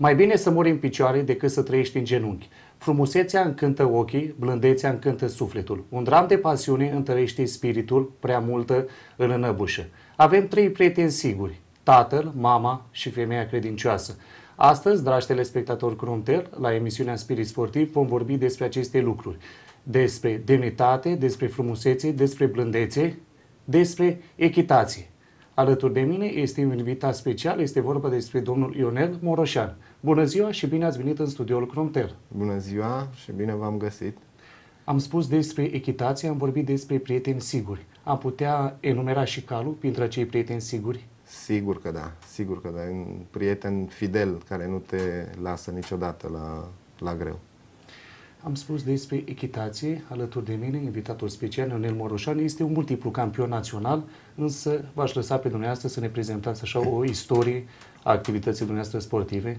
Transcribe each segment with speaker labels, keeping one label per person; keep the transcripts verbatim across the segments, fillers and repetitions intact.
Speaker 1: Mai bine să mori în picioare decât să trăiești în genunchi. Frumusețea încântă ochii, blândețea încântă sufletul. Un dram de pasiune întărește spiritul, prea multă îl înăbușă. Avem trei prieteni siguri, tatăl, mama și femeia credincioasă. Astăzi, dragi telespectatori Chromtel, la emisiunea Spirit Sportiv vom vorbi despre aceste lucruri. Despre demnitate, despre frumusețe, despre blândețe, despre echitație. Alături de mine este un invitat special, este vorba despre domnul Ionel Moroșan. Bună ziua și bine ați venit în studioul Chromtel.
Speaker 2: Bună ziua și bine v-am găsit.
Speaker 1: Am spus despre echitație, am vorbit despre prieteni siguri. Am putea enumera și calul printre acei prieteni siguri?
Speaker 2: Sigur că da, sigur că da. Un prieten fidel care nu te lasă niciodată la, la greu.
Speaker 1: Am spus despre echitație, alături de mine, invitatul special, Ionel Moroșan, este un multiplu campion național, însă v-aș lăsa pe dumneavoastră să ne prezentați așa o istorie a activității dumneavoastră sportive.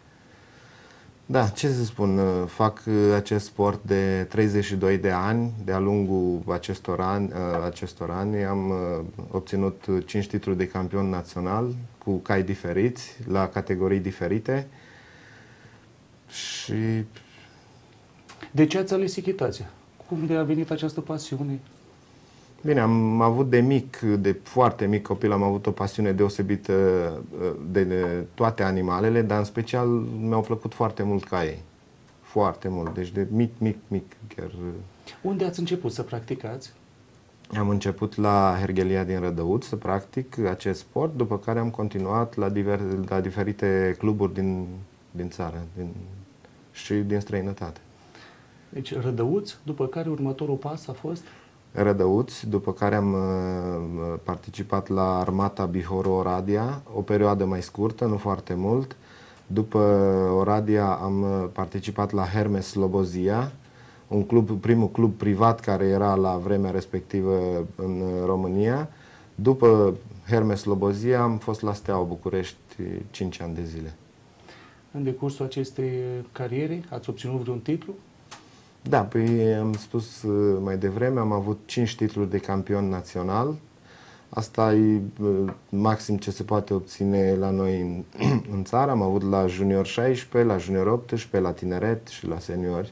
Speaker 2: Da, ce să spun, fac acest sport de treizeci și doi de ani, de-a lungul acestor ani, acestor ani am obținut cinci titluri de campion național cu cai diferiți, la categorii diferite și...
Speaker 1: De ce ați ales echitația? Cum de a venit această pasiune?
Speaker 2: Bine, am avut de mic, de foarte mic copil, am avut o pasiune deosebită de, de toate animalele, dar în special mi-au plăcut foarte mult caii. Foarte mult, deci de mic, mic, mic chiar.
Speaker 1: Unde ați început să practicați?
Speaker 2: Am început la Herghelia din Rădăuț să practic acest sport, după care am continuat la, diver, la diferite cluburi din, din țară din, și din străinătate.
Speaker 1: Deci Rădăuț, după care următorul pas a fost?
Speaker 2: Rădăuț, după care am uh, participat la Armata Bihor-Oradea, o perioadă mai scurtă, nu foarte mult. După Oradea am participat la Hermes Slobozia, un club, primul club privat care era la vremea respectivă în România. După Hermes Slobozia am fost la Steaua București cinci ani de zile.
Speaker 1: În decursul acestei cariere ați obținut vreun titlu?
Speaker 2: Da, păi am spus mai devreme, am avut cinci titluri de campion național. Asta e maxim ce se poate obține la noi în, în țară. Am avut la junior șaisprezece, la junior optsprezece, la tineret și la seniori.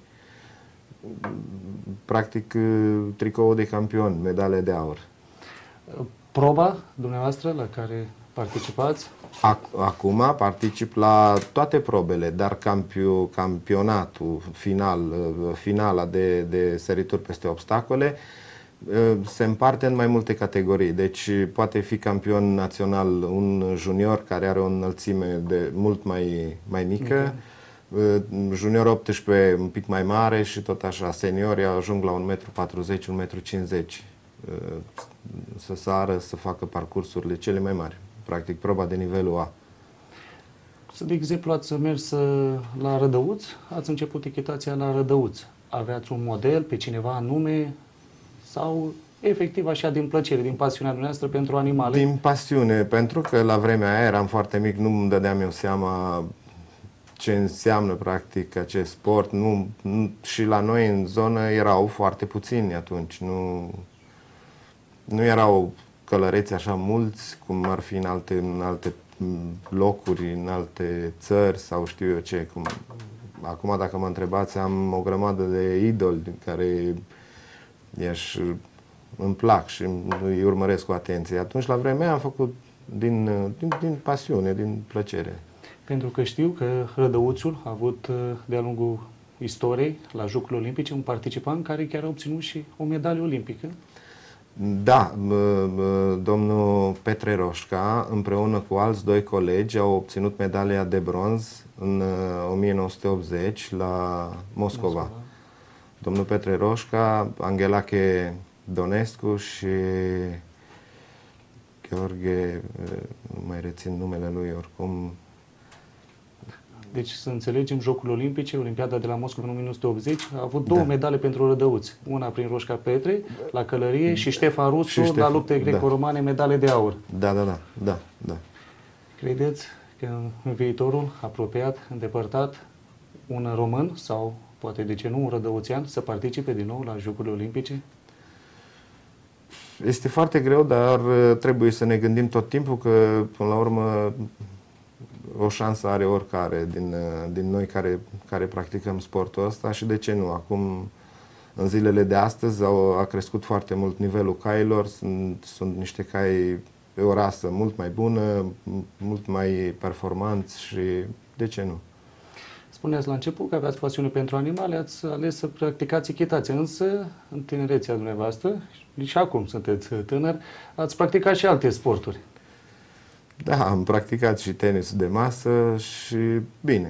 Speaker 2: Practic tricou de campion, medale de aur.
Speaker 1: Proba dumneavoastră la care participați?
Speaker 2: Acum particip la toate probele, dar campio, campionatul final, finala de, de sărituri peste obstacole se împarte în mai multe categorii. Deci poate fi campion național un junior care are o înălțime de mult mai, mai mică, okay. Junior optsprezece un pic mai mare și tot așa. Seniorii ajung la un metru patruzeci, un metru cincizeci să sară, să facă parcursurile cele mai mari. Practic, proba de nivelul A.
Speaker 1: Să, de exemplu, ați mers la Rădăuț, ați început echitația la Rădăuț. Aveați un model pe cineva anume sau efectiv așa din plăcere, din pasiunea dumneavoastră pentru animale?
Speaker 2: Din pasiune, pentru că la vremea aia eram foarte mic, nu îmi dădeam eu seama ce înseamnă practic acest sport. Nu, nu, și la noi în zonă erau foarte puțini atunci. Nu, nu erau călăreți așa mulți, cum ar fi în alte, în alte locuri, în alte țări sau știu eu ce. Cum... Acum, dacă mă întrebați, am o grămadă de idoli care i-aș, îmi plac și îi urmăresc cu atenție. Atunci, la vremea, am făcut din, din, din pasiune, din plăcere.
Speaker 1: Pentru că știu că Rădăuțul a avut de-a lungul istoriei, la Jocurile Olimpice, un participant care chiar a obținut și o medalie olimpică.
Speaker 2: Da, domnul Petre Roșca, împreună cu alți doi colegi, au obținut medalia de bronz în o mie nouă sute optzeci la Moscova. Moscova. Domnul Petre Roșca, Anghelache Donescu și Gheorghe, nu mai rețin numele lui oricum.
Speaker 1: Deci, să înțelegem, Jocurile Olimpice, Olimpiada de la Moscova în o mie nouă sute optzeci, a avut două
Speaker 2: da.
Speaker 1: medale pentru Rădăuți. Una prin Roșca Petre, la călărie, și Ștefan Rusu, și Ștefan, la lupte greco-romane, da. medale de aur.
Speaker 2: Da, da, da, da, da.
Speaker 1: Credeți că în viitorul apropiat, îndepărtat, un român sau, poate de ce nu, un rădăuțean să participe din nou la Jocurile Olimpice?
Speaker 2: Este foarte greu, dar trebuie să ne gândim tot timpul că, până la urmă, o șansă are oricare din, din noi care, care practicăm sportul ăsta și de ce nu? Acum, în zilele de astăzi, au, a crescut foarte mult nivelul cailor, sunt, sunt niște cai pe o rasă mult mai bună, mult mai performanți și de ce nu?
Speaker 1: Spuneați la început că aveați pasiune pentru animale, ați ales să practicați echitație, însă în tinerețea dumneavoastră, și acum sunteți tânăr, ați practicat și alte sporturi.
Speaker 2: Da, am practicat și tenisul de masă și bine,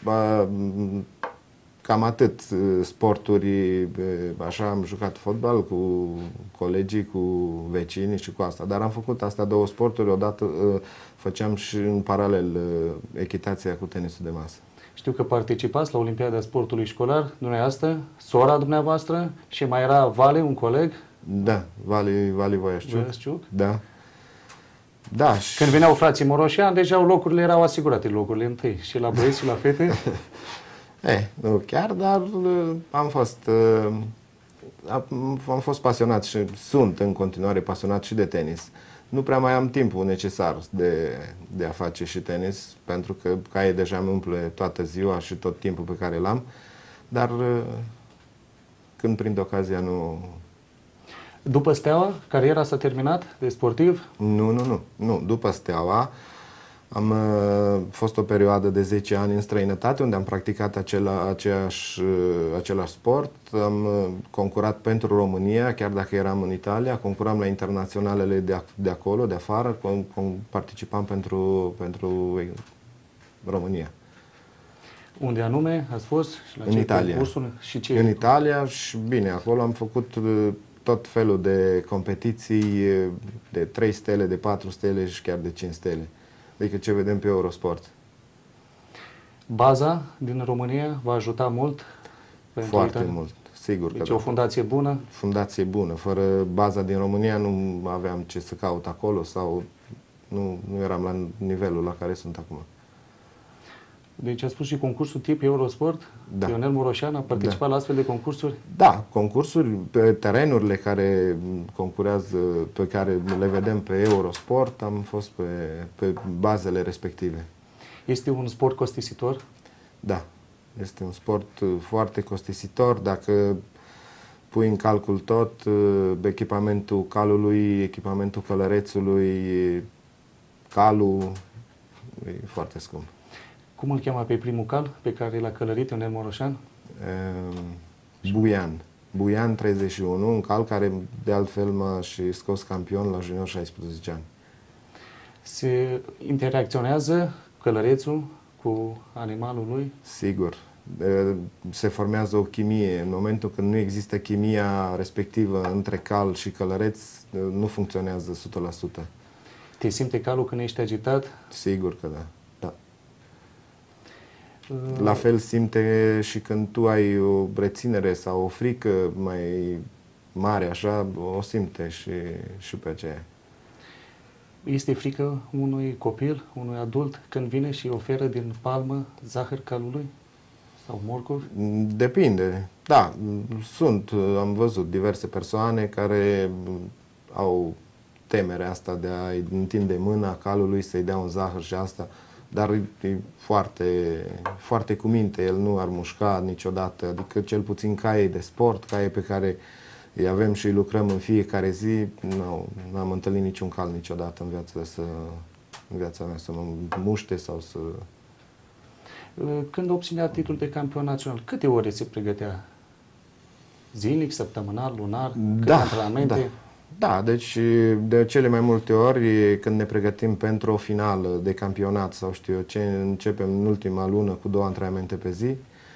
Speaker 2: cam atât sporturi, așa am jucat fotbal cu colegii, cu vecinii și cu asta, dar am făcut astea două sporturi, odată făceam și în paralel echitația cu tenisul de masă.
Speaker 1: Știu că participați la Olimpiada Sportului Școlar, dumneavoastră, sora dumneavoastră și mai era Vale, un coleg?
Speaker 2: Da, Vali, Vali Voiasciuc.
Speaker 1: Voiasciuc.
Speaker 2: Da. Da. Și...
Speaker 1: Când veneau frații Moroșean, deja locurile erau asigurate, locurile întâi, și la băieți și la fete?
Speaker 2: Eh, nu chiar, dar am fost, am fost pasionat și sunt în continuare pasionat și de tenis. Nu prea mai am timpul necesar de, de a face și tenis, pentru că caie deja îmi umple toată ziua și tot timpul pe care l-am, dar când prind ocazia nu...
Speaker 1: După Steaua, cariera s-a terminat de sportiv?
Speaker 2: Nu, nu, nu. nu. După Steaua am uh, fost o perioadă de zece ani în străinătate, unde am practicat acela, aceeași, uh, același sport. Am uh, concurat pentru România, chiar dacă eram în Italia, concuram la internaționalele de, de acolo, de afară, con, con, participam pentru, pentru România.
Speaker 1: Unde anume ați fost? Și la
Speaker 2: în
Speaker 1: ce
Speaker 2: Italia.
Speaker 1: Concursul? Și ce
Speaker 2: în Italia și bine, acolo am făcut uh, tot felul de competiții de trei stele, de patru stele și chiar de cinci stele. Adică ce vedem pe Eurosport.
Speaker 1: Baza din România va ajuta mult?
Speaker 2: Foarte
Speaker 1: Italia?
Speaker 2: mult, sigur.
Speaker 1: Deci
Speaker 2: că
Speaker 1: o
Speaker 2: da.
Speaker 1: fundație bună?
Speaker 2: Fundație bună. Fără baza din România nu aveam ce să caut acolo sau nu, nu eram la nivelul la care sunt acum.
Speaker 1: Deci a spus și concursul tip Eurosport?
Speaker 2: Da.
Speaker 1: Ionel Moroșan a participat da. la astfel de concursuri?
Speaker 2: Da, concursuri, pe terenurile care concurează, pe care le vedem pe Eurosport, am fost pe, pe bazele respective.
Speaker 1: Este un sport costisitor?
Speaker 2: Da, este un sport foarte costisitor. Dacă pui în calcul tot, echipamentul calului, echipamentul călărețului, calul, e foarte scump.
Speaker 1: Cum îl cheamă pe primul cal pe care l-a călărit Ionel Moroșan?
Speaker 2: Buian. Buian treizeci și unu, un cal care de altfel m-a și scos campion la junior șaisprezece ani.
Speaker 1: Se interacționează călărețul cu animalul lui?
Speaker 2: Sigur. Se formează o chimie. În momentul când nu există chimia respectivă între cal și călăreț, nu funcționează o sută la sută.
Speaker 1: Te simte calul când ești agitat?
Speaker 2: Sigur că da. da. La fel simte și când tu ai o reținere sau o frică mai mare, așa, o simte și, și pe aceea.
Speaker 1: Este frică unui copil, unui adult, când vine și oferă din palmă zahăr calului sau morcov?
Speaker 2: Depinde. Da, sunt, am văzut diverse persoane care au temerea asta de a întinde mâna calului, să-i dea un zahăr și asta, dar e foarte, foarte cu minte, el nu ar mușca niciodată, adică cel puțin caie de sport, caie pe care îi avem și îi lucrăm în fiecare zi, nu am întâlnit niciun cal niciodată în viața, să, în viața mea să mă muște sau să...
Speaker 1: Când obținea titlul de campion național, câte ore se pregătea? Zilnic, săptămânal, lunar? Câte
Speaker 2: da,
Speaker 1: antrenamente?
Speaker 2: Da. Da, deci de cele mai multe ori când ne pregătim pentru o finală de campionat sau știu eu ce, începem în ultima lună cu două antrenamente pe zi.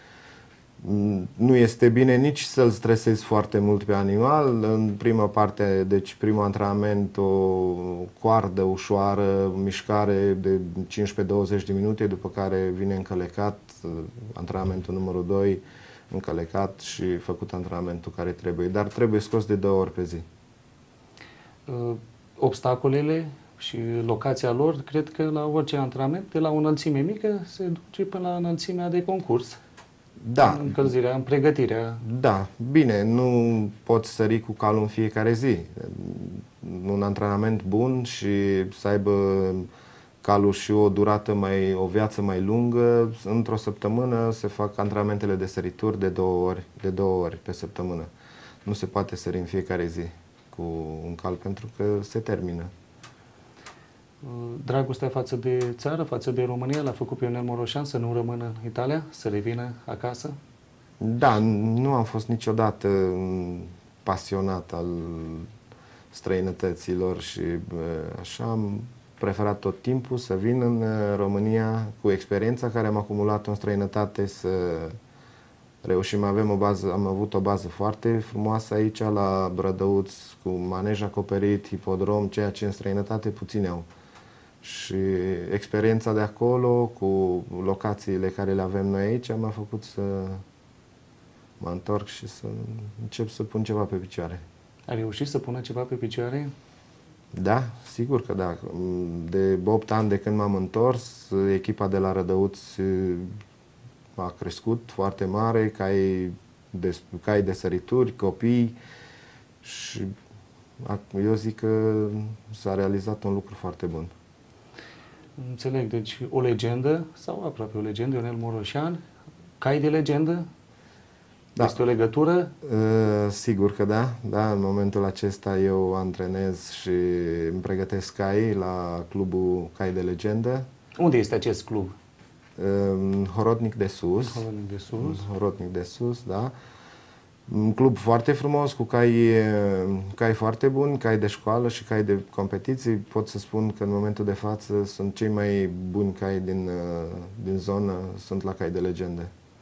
Speaker 2: Nu este bine nici să-l stresezi foarte mult pe animal. În prima parte, deci primul antrenament, o coardă ușoară, mișcare de cincisprezece douăzeci de minute, după care vine încălecat, antrenamentul numărul doi, încălecat și făcut antrenamentul care trebuie. Dar trebuie scos de două ori pe zi.
Speaker 1: Uh, obstacolele și locația lor, cred că la orice antrenament, de la o înălțime mică, se duce până la înălțimea de concurs.
Speaker 2: Da.
Speaker 1: În încălzirea, în pregătirea.
Speaker 2: Da, bine, nu poți sări cu calul în fiecare zi. Un antrenament bun și să aibă calul și o durată mai, o viață mai lungă, într-o săptămână se fac antrenamentele de sărituri de două ori, de două ori pe săptămână. Nu se poate sări în fiecare zi cu un cal pentru că se termină.
Speaker 1: Dragostea față de țară, față de România, l-a făcut pe Ionel Moroșan să nu rămână în Italia, să revină acasă?
Speaker 2: Da, nu am fost niciodată pasionat al străinătăților și așa am preferat tot timpul să vin în România cu experiența care am acumulat-o în străinătate să reușim. Avem o bază, am avut o bază foarte frumoasă aici la Brădăuț, cu manej acoperit, hipodrom, ceea ce în străinătate puțini au. Și experiența de acolo, cu locațiile care le avem noi aici, m-a făcut să mă întorc și să încep să pun ceva pe picioare.
Speaker 1: A reușit să pună ceva pe picioare?
Speaker 2: Da, sigur că da. De opt ani de când m-am întors, echipa de la Rădăuț a crescut foarte mare, cai de, cai de sărituri, copii și eu zic că s-a realizat un lucru foarte bun.
Speaker 1: Înțeleg, deci o legendă, sau aproape o legendă, Ionel Moroșan, cai de legendă? Da. Este o legătură?
Speaker 2: Uh, sigur că da, da. În momentul acesta eu antrenez și îmi pregătesc cai la clubul Cai de Legendă.
Speaker 1: Unde este acest club?
Speaker 2: Uh, Horodnic de Sus.
Speaker 1: Horodnic de Sus.
Speaker 2: Horodnic de Sus, da. Un club foarte frumos, cu cai, cai foarte buni, cai de școală și cai de competiții. Pot să spun că în momentul de față sunt cei mai buni cai din, din zonă, sunt la Cai de Legendă.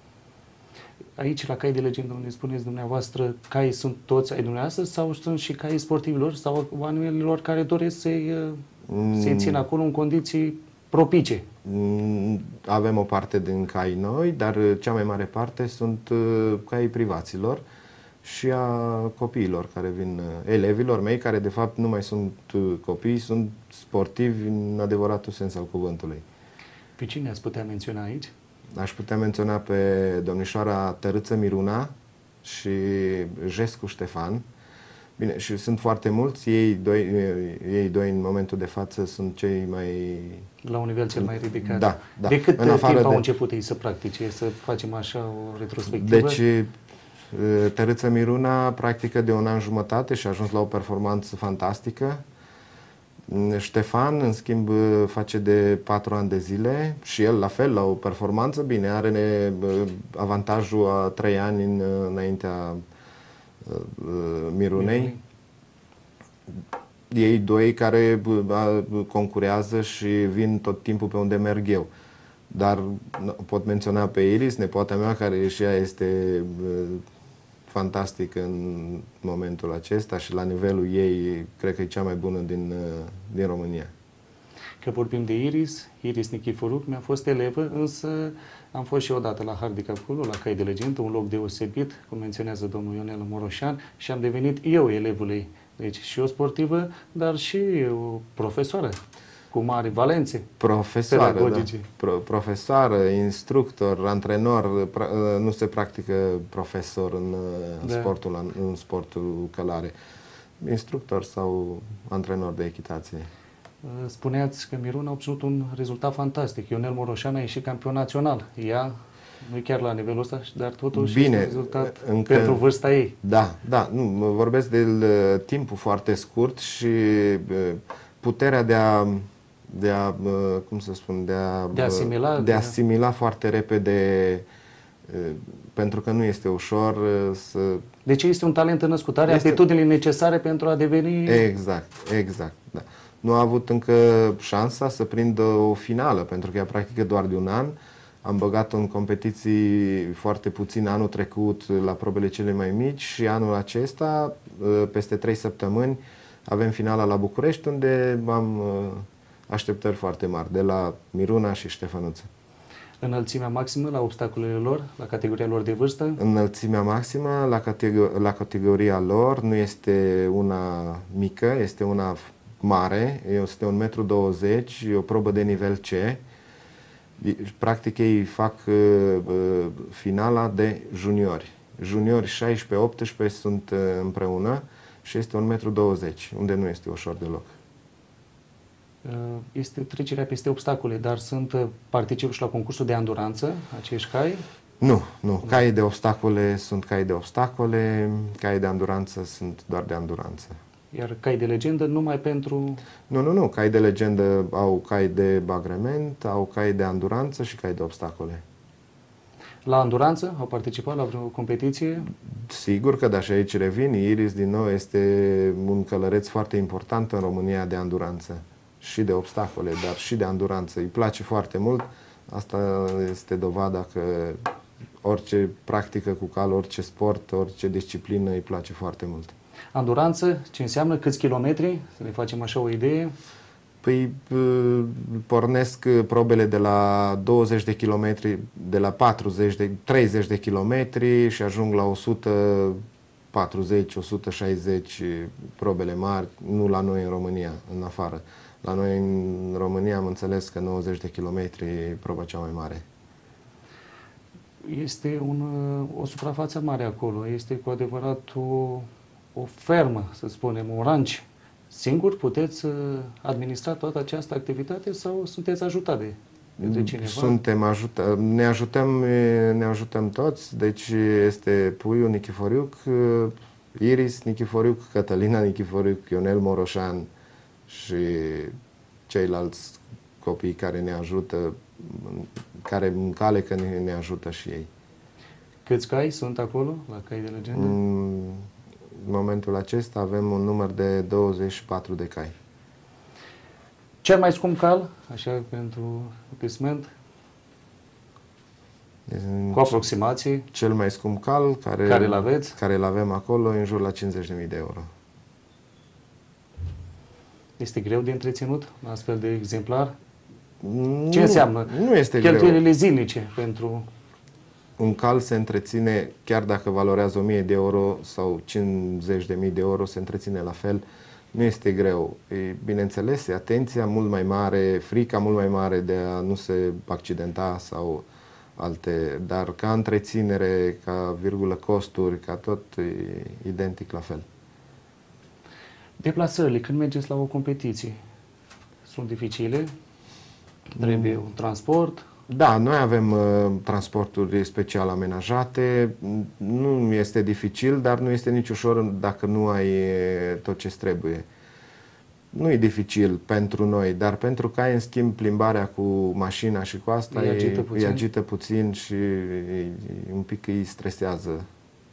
Speaker 1: Aici, la Cai de Legendă, unde spuneți dumneavoastră, cai sunt toți ai dumneavoastră sau sunt și cai sportivilor sau oamenilor care doresc să-i să țină acolo în condiții propice?
Speaker 2: Avem o parte din cai noi, dar cea mai mare parte sunt cai privaților și a copiilor care vin, elevilor mei, care de fapt nu mai sunt copii, sunt sportivi în adevăratul sens al cuvântului.
Speaker 1: Pe cine ați putea menționa aici?
Speaker 2: Aș putea menționa pe domnișoara Tărâță Miruna și Jescu Ștefan. Bine, și sunt foarte mulți, ei doi, ei doi în momentul de față sunt cei mai...
Speaker 1: La un nivel cel mai ridicat.
Speaker 2: Da, da.
Speaker 1: De cât timp
Speaker 2: de...
Speaker 1: au început ei să practice, să facem așa o retrospectivă?
Speaker 2: Deci, Tărâță Miruna practică de un an jumătate și a ajuns la o performanță fantastică. Ștefan, în schimb, face de patru ani de zile și el, la fel, la o performanță bine, are avantajul a trei ani în, înaintea Mirunei. Ei doi care concurează și vin tot timpul pe unde merg eu. Dar pot menționa pe Iris, nepoata mea, care și ea este fantastic în momentul acesta și la nivelul ei, cred că e cea mai bună din, din România.
Speaker 1: Că vorbim de Iris, Iris Nichiforuc, mi-a fost elevă, însă am fost și odată la Hardica acolo, la Cai de Legendă, un loc deosebit, cum menționează domnul Ionel Moroșan, și am devenit eu elevul ei. Deci și o sportivă, dar și o profesoară, cu mari valențe
Speaker 2: profesoară,
Speaker 1: pedagogice.
Speaker 2: Da. Pro, profesoară, instructor, antrenor, pra, nu se practică profesor în, da. sportul, în sportul călare. Instructor sau antrenor de echitație.
Speaker 1: Spuneați că Miruna a obținut un rezultat fantastic. Ionel Moroșan a ieșit campion național. Ea, nu chiar la nivelul ăsta, dar totuși
Speaker 2: Bine,
Speaker 1: este rezultat
Speaker 2: încă,
Speaker 1: pentru vârsta ei.
Speaker 2: Da, da. Nu, vorbesc de timpul foarte scurt și puterea de a, de a cum să spun, de a,
Speaker 1: de asimila,
Speaker 2: de asimila foarte repede, pentru că nu este ușor să...
Speaker 1: Deci este un talent născut, are este... aptitudinile necesare pentru a deveni...
Speaker 2: Exact, exact, da. Nu a avut încă șansa să prindă o finală, pentru că ea practică doar de un an. Am băgat-o în competiții foarte puțin anul trecut la probele cele mai mici și anul acesta, peste trei săptămâni, avem finala la București, unde am așteptări foarte mari, de la Miruna și Ștefănuță.
Speaker 1: Înălțimea maximă la obstacolele lor, la categoria lor de vârstă?
Speaker 2: Înălțimea maximă la, categor la categoria lor nu este una mică, este una mare, este un metru douăzeci, e o probă de nivel C. Practic ei fac uh, finala de juniori. Juniori șaisprezece optsprezece sunt uh, împreună și este un metru douăzeci, unde nu este ușor deloc.
Speaker 1: Este trecerea peste obstacole, dar sunt participă și la concursul de anduranță, acești cai?
Speaker 2: Nu, nu. Caii de obstacole sunt cai de obstacole, caii de anduranță sunt doar de anduranță.
Speaker 1: Iar cai de legendă numai pentru...
Speaker 2: Nu, nu, nu. Cai de legendă au cai de bagrement, au cai de anduranță și cai de obstacole.
Speaker 1: La anduranță au participat la vreo competiție?
Speaker 2: Sigur că da, și aici revin. Iris, din nou, este un călăreț foarte important în România de anduranță. Și de obstacole, dar și de anduranță. Îi place foarte mult. Asta este dovada că orice practică cu cal, orice sport, orice disciplină îi place foarte mult.
Speaker 1: Anduranță, ce înseamnă? Câți kilometri? Să ne facem așa o idee.
Speaker 2: Păi pornesc probele de la douăzeci de kilometri, de la patruzeci de, treizeci de kilometri și ajung la o sută patruzeci, o sută șaizeci probele mari, nu la noi în România, în afară. La noi în România am înțeles că nouăzeci de kilometri e proba cea mai mare.
Speaker 1: Este un, o suprafață mare acolo, este cu adevărat o, o fermă, să spunem, un ranch. Singur puteți administra toată această activitate sau sunteți ajutat de, de cineva?
Speaker 2: Suntem ajută, ne ajutăm, ne ajutăm toți, deci este Puiu Nichiforiuc, Iris Nichiforiuc, Cătălina Nichiforiuc, Ionel Moroșan și ceilalți copii care ne ajută, care în cale că ne, ne ajută și ei.
Speaker 1: Câți cai sunt acolo, la Cai de Legendă?
Speaker 2: În momentul acesta avem un număr de douăzeci și patru de cai.
Speaker 1: Cel mai scump cal, așa pentru clasament, cu aproximație?
Speaker 2: Cel mai scump cal care,
Speaker 1: care îl aveți?
Speaker 2: Care îl avem acolo în jur la cincizeci de mii de euro.
Speaker 1: Este greu de întreținut un astfel de exemplar?
Speaker 2: Nu,
Speaker 1: ce înseamnă?
Speaker 2: Nu este greu.
Speaker 1: Cheltuielile zilnice pentru...
Speaker 2: Un cal se întreține, chiar dacă valorează o mie de euro sau cincizeci de mii de euro, se întreține la fel. Nu este greu. E, bineînțeles, e atenția mult mai mare, frica mult mai mare de a nu se accidenta sau alte, dar ca întreținere, ca virgulă costuri, ca tot, e identic la fel.
Speaker 1: Deplasările, când mergeți la o competiție, sunt dificile? Trebuie un transport?
Speaker 2: Da, noi avem uh, transporturi special amenajate. Nu este dificil, dar nu este nici ușor dacă nu ai tot ce trebuie. Nu e dificil pentru noi, dar pentru că ai în schimb plimbarea cu mașina și cu asta îi agită puțin, îi agită puțin și îi, un pic îi stresează.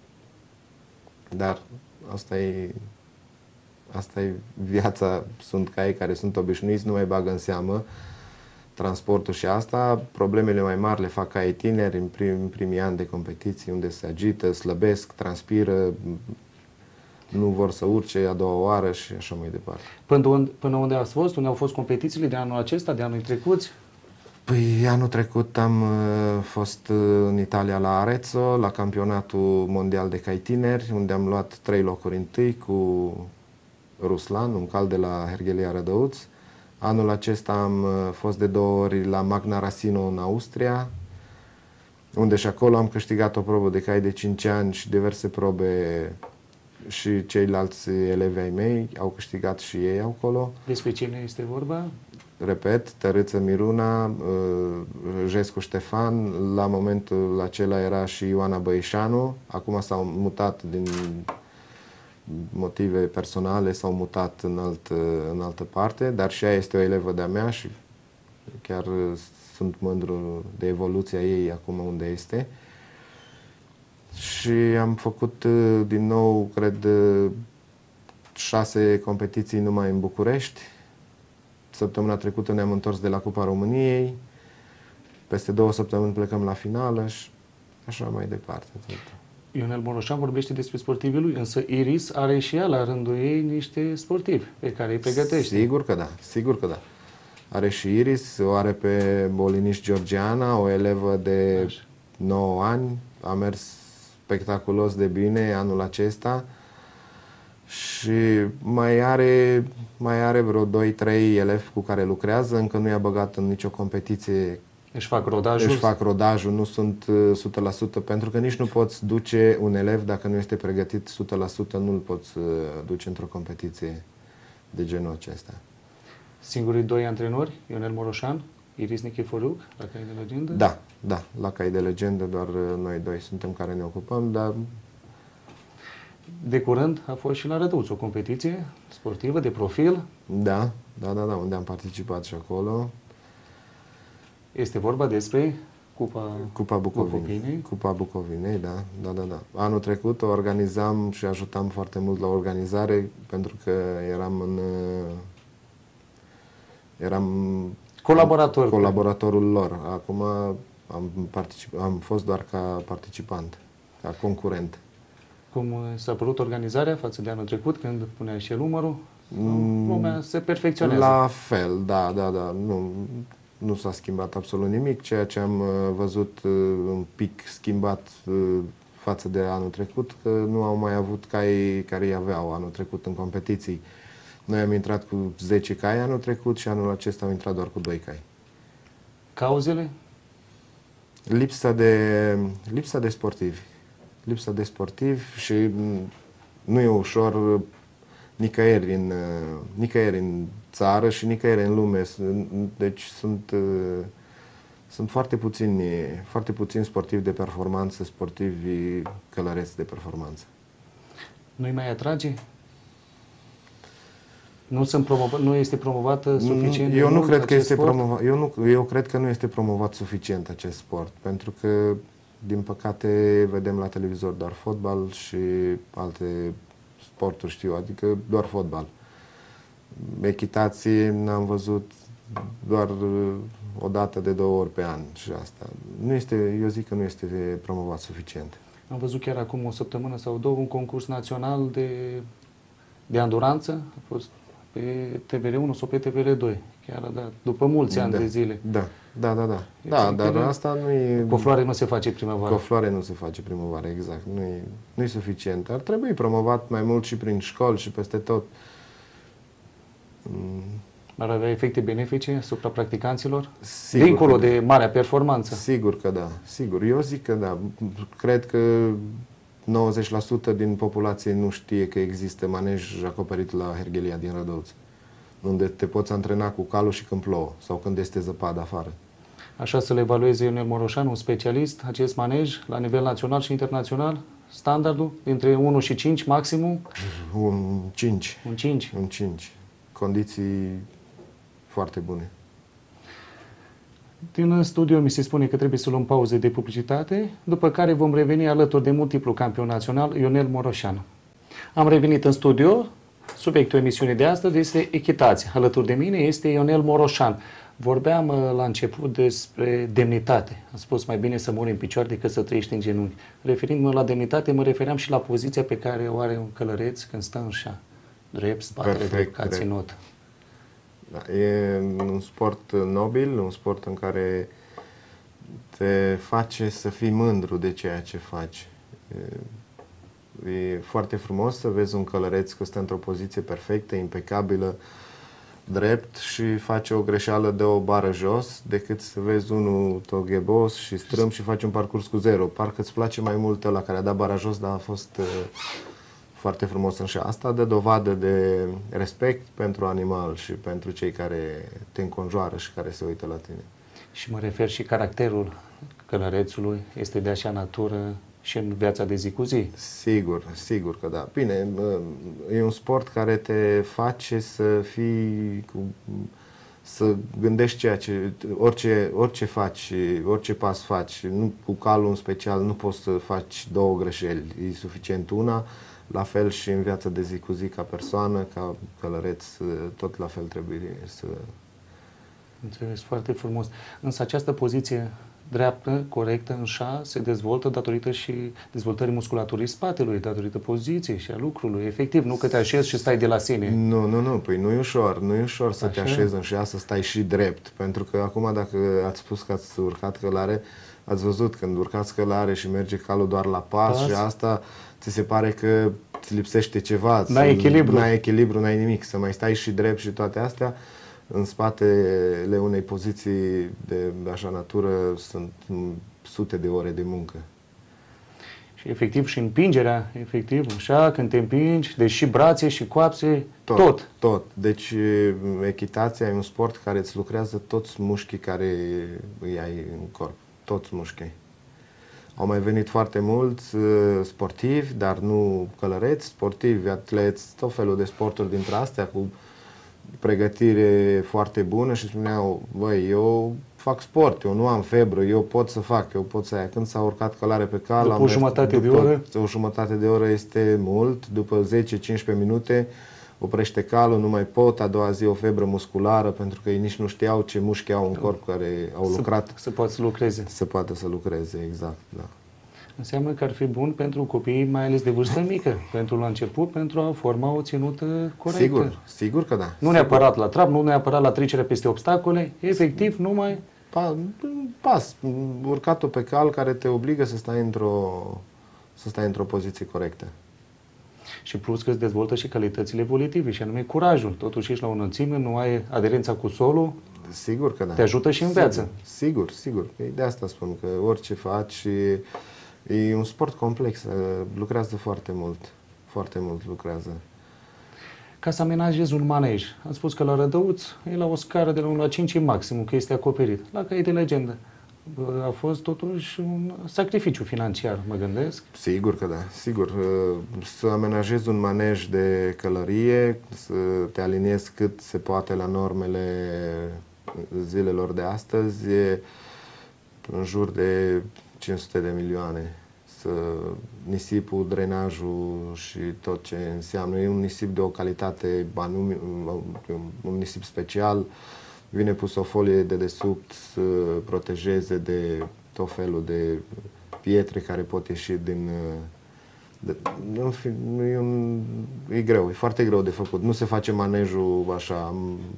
Speaker 2: Dar asta e, asta e viața. Sunt cai care sunt obișnuiți, nu mai bagă în seamă transportul și asta. Problemele mai mari le fac caii tineri în, prim, în primii ani de competiții, unde se agită, slăbesc, transpiră, nu vor să urce a doua oară și așa mai departe.
Speaker 1: Până unde, până unde ați fost? Unde au fost competițiile de anul acesta, de anul trecut?
Speaker 2: Păi anul trecut am uh, fost în Italia la Arezzo, la campionatul mondial de cai tineri, unde am luat trei locuri întâi cu Ruslan, un cal de la Herghelia Rădăuț. Anul acesta am fost de două ori la Magna Rasino în Austria, unde și acolo am câștigat o probă de cai de cinci ani și diverse probe și ceilalți elevi ai mei au câștigat și ei acolo.
Speaker 1: Despre cine este vorba?
Speaker 2: Repet, Tărâță Miruna, Jescu Ștefan, la momentul acela era și Ioana Băișanu, acum s-au mutat din motive personale, s-au mutat în, alt, în altă parte, dar și ea este o elevă de-a mea și chiar sunt mândru de evoluția ei acum unde este. Și am făcut din nou, cred, șase competiții numai în București. Săptămâna trecută ne-am întors de la Cupa României, peste două săptămâni plecăm la finală și așa mai departe. Tot.
Speaker 1: Ionel Moroșan vorbește despre sportivii lui, însă Iris are și ea la rândul ei niște sportivi pe care îi pregătește.
Speaker 2: Sigur că da, sigur că da. Are și Iris, o are pe Boliniș Georgiana, o elevă de Așa. nouă ani, a mers spectaculos de bine anul acesta și mai are, mai are vreo doi trei elevi cu care lucrează, încă nu i-a băgat în nicio competiție.
Speaker 1: Își fac rodajul?
Speaker 2: Își fac rodajul, nu sunt o sută la sută, pentru că nici nu poți duce un elev dacă nu este pregătit o sută la sută, nu îl poți duce într-o competiție de genul acesta.
Speaker 1: Singurii doi antrenori, Ionel Moroșan, Iris Nichiforiuc, la Cai de Legendă?
Speaker 2: Da, da, la Cai de Legendă doar noi doi suntem care ne ocupăm, dar...
Speaker 1: De curând a fost și la Rădăuț o competiție sportivă de profil.
Speaker 2: Da, da, da, da, unde am participat și acolo.
Speaker 1: Este vorba despre Cupa,
Speaker 2: Cupa Bucovinei.
Speaker 1: Bucovinei.
Speaker 2: Cupa Bucovinei, da, da, da, da. Anul trecut o organizam și ajutam foarte mult la organizare pentru că eram în... Eram
Speaker 1: Colaborator.
Speaker 2: colaboratorul lor. Acum am, particip, am fost doar ca participant, ca concurent.
Speaker 1: Cum s-a părut organizarea față de anul trecut, când punea și el numărul? Mm, lumea se perfecționează.
Speaker 2: La fel, da, da, da. Nu, nu s-a schimbat absolut nimic. Ceea ce am văzut un pic schimbat față de anul trecut, că nu au mai avut cai care îi aveau anul trecut în competiții. Noi am intrat cu zece cai anul trecut și anul acesta am intrat doar cu doi cai.
Speaker 1: Cauzele?
Speaker 2: Lipsa de, lipsa de sportivi. Lipsa de sportivi și nu e ușor nicăieri în, nicăieri în țară și nicăieri în lume. Deci sunt, sunt foarte puțini, foarte puțini sportivi de performanță, sportivi călăreți de performanță.
Speaker 1: Nu-i mai atrage? Nu, sunt promova, nu este promovată suficient?
Speaker 2: Eu nu cred că este
Speaker 1: sport?
Speaker 2: promovat. Eu, nu, eu cred că nu este promovat suficient acest sport, pentru că, din păcate, vedem la televizor doar fotbal și alte sporturi, știu, adică doar fotbal. Echitații n-am văzut doar o dată de două ori pe an și asta. Nu este, eu zic că nu este promovat suficient.
Speaker 1: Am văzut chiar acum o săptămână sau două un concurs național de, de anduranță. A fost pe T V R unu sau pe T V R doi. Chiar da, după mulți ani
Speaker 2: da,
Speaker 1: de zile.
Speaker 2: Da, da, da. Da, da dar asta nu e...
Speaker 1: Cu o floare nu se face primăvară.
Speaker 2: Cu o floare nu se face primăvară, exact. Nu e, nu e suficient. Ar trebui promovat mai mult și prin școli și peste tot.
Speaker 1: Mm. Ar avea efecte benefice asupra practicanților?
Speaker 2: Sigur
Speaker 1: dincolo de marea performanță.
Speaker 2: Sigur că da. Sigur. Eu zic că da. Cred că nouăzeci la sută din populație nu știe că există manej acoperit la Herghelia din Rădăuț, unde te poți antrena cu calul și când plouă sau când este zăpadă afară.
Speaker 1: Așa să le evalueze Ionel Moroșan, un specialist, acest manej la nivel național și internațional? Standardul? Dintre unu și cinci maximum?
Speaker 2: Un cinci.
Speaker 1: Un cinci.
Speaker 2: Un cinci. Condiții foarte bune.
Speaker 1: Din studio mi se spune că trebuie să luăm pauze de publicitate, după care vom reveni alături de multiplu campion național, Ionel Moroșan. Am revenit în studio. Subiectul emisiunii de astăzi este echitație. Alături de mine este Ionel Moroșan. Vorbeam la început despre demnitate. Am spus mai bine să mori în picioare decât să trăiești în genunchi. Referindu-mă la demnitate, mă refeream și la poziția pe care o are un călăreț când stă în șa. Drept, spatele drept, ca ținut.
Speaker 2: Da, e un sport nobil, un sport în care te face să fii mândru de ceea ce faci. E, e foarte frumos să vezi un călăreț că stă într-o poziție perfectă, impecabilă, drept și face o greșeală de o bară jos, decât să vezi unul toghebos și strâmb și face un parcurs cu zero. Parcă îți place mai mult ăla care a dat bara jos, dar a fost uh, foarte frumos. Și asta dă dovadă de respect pentru animal și pentru cei care te înconjoară și care se uită la tine.
Speaker 1: Și mă refer și caracterul călărețului este de așa natură și în viața de zi cu zi.
Speaker 2: Sigur, sigur că da. Bine, e un sport care te face să fii, să gândești ceea ce, orice, orice faci, orice pas faci. Nu, cu calul în special nu poți să faci două greșeli, e suficient una. La fel și în viața de zi cu zi ca persoană, ca călăreț, tot la fel trebuie să...
Speaker 1: Înțeles, foarte frumos. Însă această poziție dreaptă, corectă, în șa, se dezvoltă datorită și dezvoltării musculaturii spatelui, datorită poziției și a lucrului. Efectiv, nu că te așezi și stai de la sine.
Speaker 2: Nu, nu, nu. Păi nu e ușor. Nu e ușor să
Speaker 1: Așa?
Speaker 2: te așezi în șa, să stai și drept. Pentru că acum, dacă ați spus că ați urcat călare, ați văzut când urcați călare și merge calul doar la pas, pas. Și asta ți se pare că îți lipsește ceva.
Speaker 1: N-ai echilibru.
Speaker 2: N-ai echilibru, n-ai nimic. Să mai stai și drept și toate astea. În spatele unei poziții de așa natură sunt sute de ore de muncă.
Speaker 1: Și efectiv și împingerea, efectiv, așa, când te împingi, deci și brațe și coapse, tot.
Speaker 2: Tot. Tot. Deci echitația e un sport care îți lucrează toți mușchii care îi ai în corp. Toți mușchii. Au mai venit foarte mulți sportivi, dar nu călăreți, sportivi, atleți, tot felul de sporturi dintre astea cu pregătire foarte bună și spuneau, băi, eu fac sport, eu nu am febră, eu pot să fac, eu pot să ia. Când s-a urcat călare pe cal,
Speaker 1: după
Speaker 2: am
Speaker 1: o jumătate de oră?
Speaker 2: O jumătate de oră este mult, după zece cincisprezece minute oprește calul, nu mai pot, a doua zi o febră musculară, pentru că ei nici nu știau ce mușchi au în corp care au lucrat.
Speaker 1: Să, să poată să lucreze.
Speaker 2: Să poată să lucreze, exact, da.
Speaker 1: Înseamnă că ar fi bun pentru copiii, mai ales de vârstă mică, pentru la început, pentru a forma o ținută corectă.
Speaker 2: Sigur, sigur că da.
Speaker 1: Nu
Speaker 2: sigur.
Speaker 1: neapărat la trap, nu neapărat la trecerea peste obstacole, efectiv numai...
Speaker 2: Pa, pas, urcatul pe cal care te obligă să stai într-o să stai într-o poziție corectă.
Speaker 1: Și plus că îți dezvoltă și calitățile evolutive, și anume curajul. Totuși ești la o înălțime, nu ai aderența cu solul.
Speaker 2: Sigur că da.
Speaker 1: Te ajută și în viață.
Speaker 2: Sigur, sigur. De asta spun că orice faci, e un sport complex, lucrează foarte mult. Foarte mult lucrează.
Speaker 1: Ca să amenajezi un manej, am spus că la Rădăuț e la o scară de la unu la cinci e maximum, că este acoperit. La Cai de Legendă a fost totuși un sacrificiu financiar, mă gândesc.
Speaker 2: Sigur că da, sigur. Să amenajezi un manej de călărie, să te aliniezi cât se poate la normele zilelor de astăzi, e în jur de cinci sute de milioane. Să, nisipul, drenajul și tot ce înseamnă. E un nisip de o calitate anume, un nisip special. Vine pus o folie de desubt să protejeze de tot felul de pietre care pot ieși din... De, în fi, e, un, e greu, e foarte greu de făcut. Nu se face manejul așa,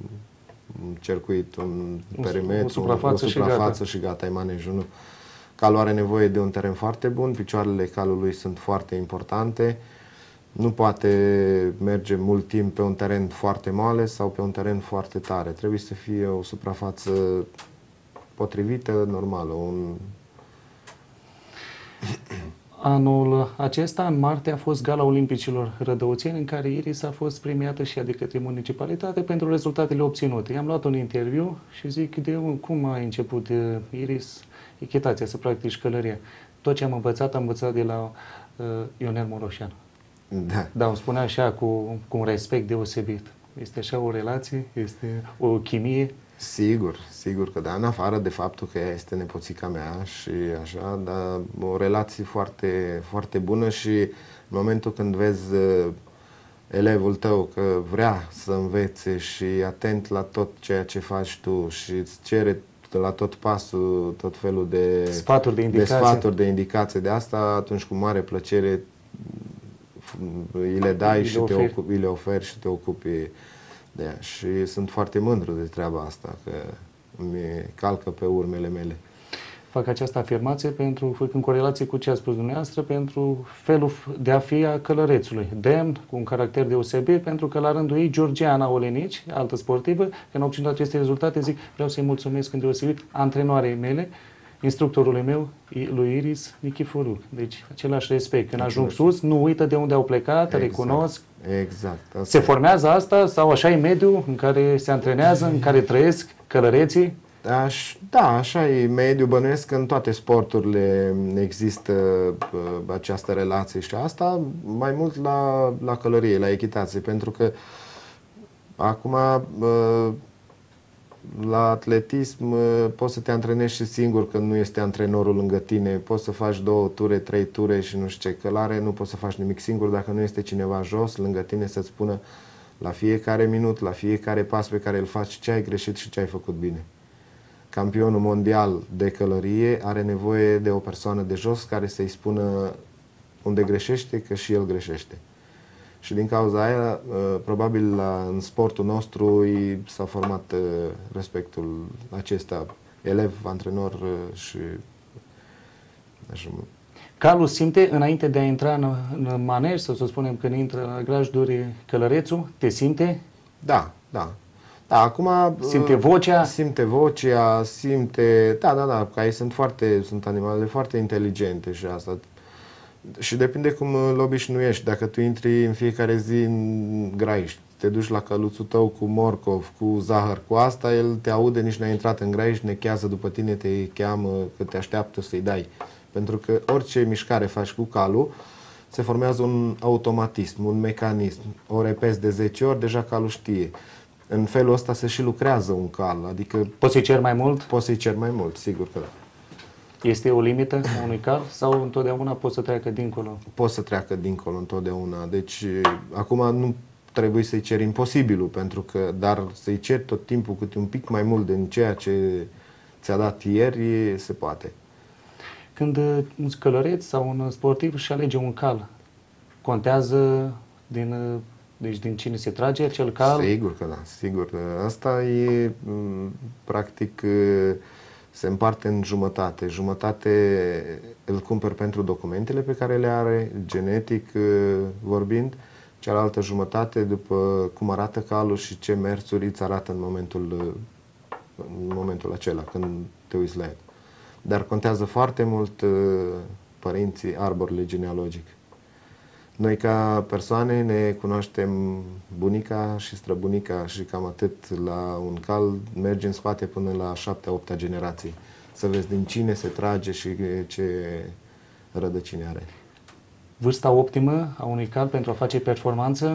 Speaker 2: cercuit, un perimetru,
Speaker 1: o suprafață,
Speaker 2: o suprafață și, gata. și gata, e manejul. Nu. Calul are nevoie de un teren foarte bun, picioarele calului sunt foarte importante. Nu poate merge mult timp pe un teren foarte moale sau pe un teren foarte tare. Trebuie să fie o suprafață potrivită, normală. Un...
Speaker 1: Anul acesta, în martie, a fost Gala Olimpicilor Rădăuțeni, în care Iris a fost premiată și ea de către municipalitate pentru rezultatele obținute. I-am luat un interviu și zic, de cum a început Iris echitația, să practici călăria. Tot ce am învățat, am învățat de la uh, Ionel Moroșan.
Speaker 2: Da.
Speaker 1: Dar îmi spunea așa cu, cu un respect deosebit. Este așa o relație, este o chimie.
Speaker 2: Sigur, sigur că da, în afară de faptul că ea este nepoțica mea și așa, dar o relație foarte, foarte bună și în momentul când vezi uh, elevul tău că vrea să învețe și e atent la tot ceea ce faci tu și îți cere la tot pasul, tot felul de
Speaker 1: sfaturi de indicație,
Speaker 2: de, sfaturi de, indicație de asta, atunci cu mare plăcere îi le dai îi și le te oferi. Ocupi, îi le oferi și te ocupi de ea. Și sunt foarte mândru de treaba asta, că mi calcă pe urmele mele.
Speaker 1: Fac această afirmație pentru, făcând corelație cu ce a spus dumneavoastră, pentru felul de a fi a călărețului. Demn, cu un caracter deosebit, pentru că la rândul ei, Georgiana Olenici, altă sportivă, când a obținut aceste rezultate, zic, vreau să-i mulțumesc în deosebit antrenoarei mele, instructorului meu, lui Iris Nichiforu. Deci, același respect. Când ajung sus, nu uită de unde au plecat, exact. Recunosc.
Speaker 2: Exact. Asta
Speaker 1: se formează asta sau așa e mediul în care se antrenează, în care trăiesc călăreții?
Speaker 2: Aș, da, așa e mediul. Bănuiesc că în toate sporturile există uh, această relație și asta mai mult la, la călărie, la echitație, pentru că acum uh, la atletism uh, poți să te antrenezi și singur când nu este antrenorul lângă tine, poți să faci două ture, trei ture și nu știu ce călare, nu poți să faci nimic singur dacă nu este cineva jos lângă tine să-ți spună la fiecare minut, la fiecare pas pe care îl faci ce ai greșit și ce ai făcut bine. Campionul mondial de călărie are nevoie de o persoană de jos care să-i spună unde greșește, că și el greșește. Și din cauza aia, probabil la, în sportul nostru s-a format respectul acesta, elev, antrenor și așa.
Speaker 1: Calul simte înainte de a intra în, în manej, sau să spunem când intră la grajduri călărețul, te simte?
Speaker 2: Da, da. Da, acum
Speaker 1: simte vocea?
Speaker 2: Simte vocea, simte... Da, da, da, că ei sunt foarte, sunt animale foarte inteligente și asta. Și depinde cum îl obișnuiești. Dacă tu intri în fiecare zi în graiș, te duci la căluțul tău cu morcov, cu zahăr, cu asta, el te aude, nici n-a intrat în graiș, nechează după tine, te cheamă, că te așteaptă să-i dai. Pentru că orice mișcare faci cu calul, se formează un automatism, un mecanism. O repeți de zece ori, deja calul știe. În felul ăsta se și lucrează un cal. Adică
Speaker 1: poți să-i cer mai mult?
Speaker 2: Poți să-i cer mai mult, sigur că da.
Speaker 1: Este o limită a unui cal sau întotdeauna poți să treacă dincolo?
Speaker 2: Poți să treacă dincolo întotdeauna. Deci acum nu trebuie să-i ceri imposibilul, pentru că, dar să-i ceri tot timpul câte un pic mai mult din ceea ce ți-a dat ieri, se poate.
Speaker 1: Când un călăreț sau un sportiv își alege un cal, contează din, deci din cine se trage acel cal?
Speaker 2: Sigur că da, sigur. Asta e, practic, se împarte în jumătate. Jumătate îl cumperi pentru documentele pe care le are, genetic vorbind, cealaltă jumătate după cum arată calul și ce mersuri îți arată în momentul, în momentul acela, când te uiți la el. Dar contează foarte mult părinții, arborele genealogic. Noi ca persoane ne cunoaștem bunica și străbunica și cam atât. La un cal merge în spate până la șaptea, opta generație. Să vezi din cine se trage și ce rădăcini are.
Speaker 1: Vârsta optimă a unui cal pentru a face performanță?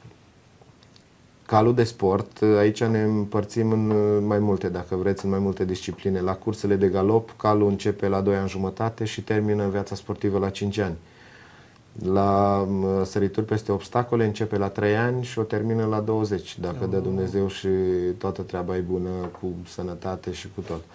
Speaker 2: Calul de sport, aici ne împărțim în mai multe, dacă vreți, în mai multe discipline. La cursele de galop, calul începe la doi ani jumătate și termină viața sportivă la cinci ani. La sărituri peste obstacole începe la trei ani și o termină la douăzeci, dacă oh. dă Dumnezeu și toată treaba e bună, cu sănătate și cu tot.